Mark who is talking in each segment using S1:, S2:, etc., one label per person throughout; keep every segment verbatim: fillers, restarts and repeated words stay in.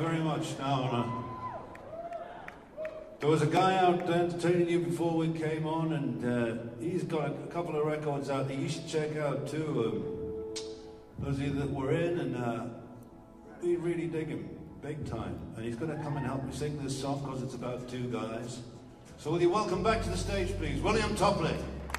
S1: very much. Now, uh, there was a guy out entertaining you before we came on, and uh, he's got a, a couple of records out that you should check out too. Um, those of you that were in, and uh, we really dig him, big time. And he's going to come and help me sing this song because it's about two guys. So will you welcome back to the stage, please, William Topley.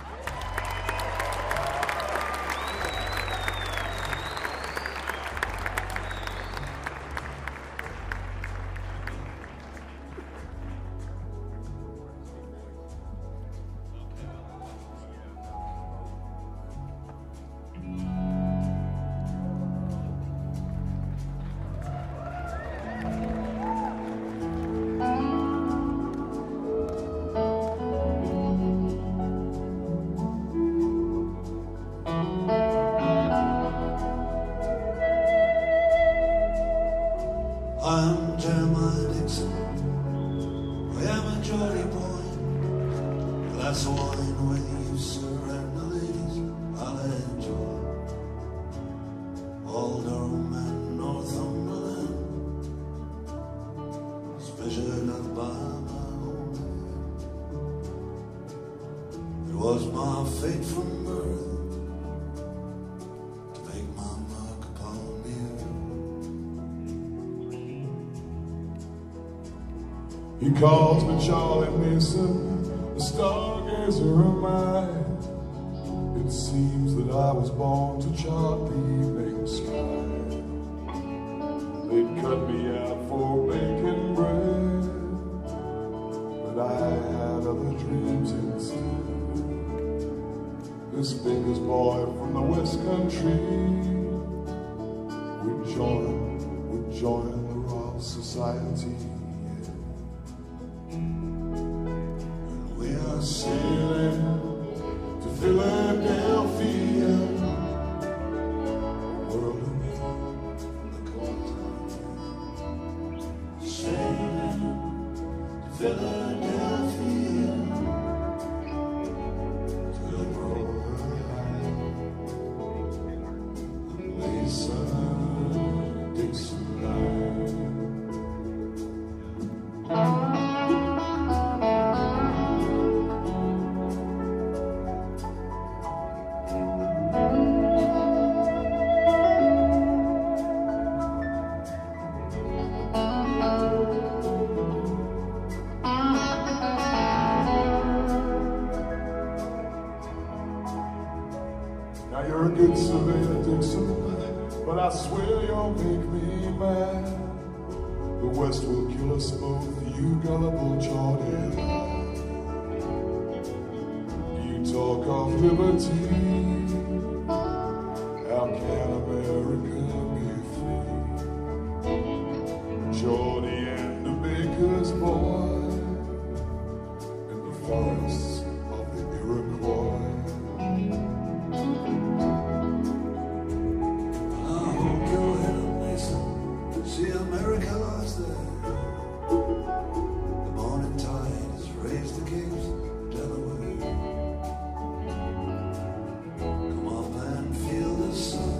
S2: He calls me Charlie Mason, the stargazer of mine. It seems that I was born to chart the evening sky. They'd cut me out for baking bread, but I had other dreams instead. This baker's boy from the West Country would join, would join the Royal Society. Sailing to Philadelphia, world away from the cold time. Sailing to Philadelphia, to the Broadway, the Mason-Dixon line. Now you're a good surveyor, Dixon, but I swear you'll make me mad. The West will kill us both, you gullible Jordan. You talk of liberty, how can America be free? Geordie and the baker's boy in the forests of the Iroquois.
S3: See America lost there. The morning tide has raised the caves of Delaware. Come up and feel the sun.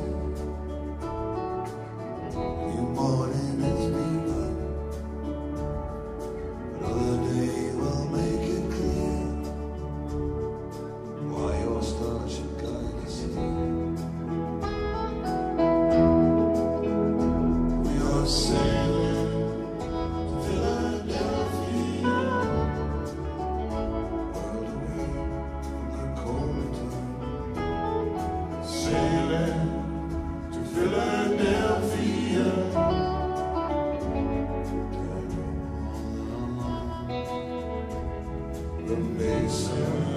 S3: New morning has begun. Another day will make it clear why your star should guide us here. Sailing to Philadelphia, world away from the cold time. Sailing to Philadelphia, the Mason.